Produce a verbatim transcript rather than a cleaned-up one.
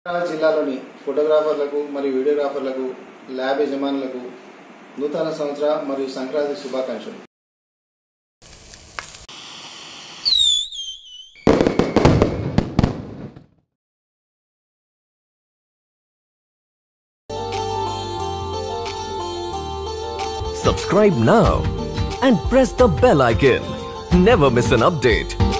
తెలంగాణ జిల్లాలోని ఫోటోగ్రాఫర్లకు మరియు వీడియోగ్రాఫర్లకు ల్యాబ్ యజమానులకు నూతన సంవత్సర మరియు సంక్రాంతి శుభాకాంక్షలు. Subscribe now and press the bell icon. Never miss an update.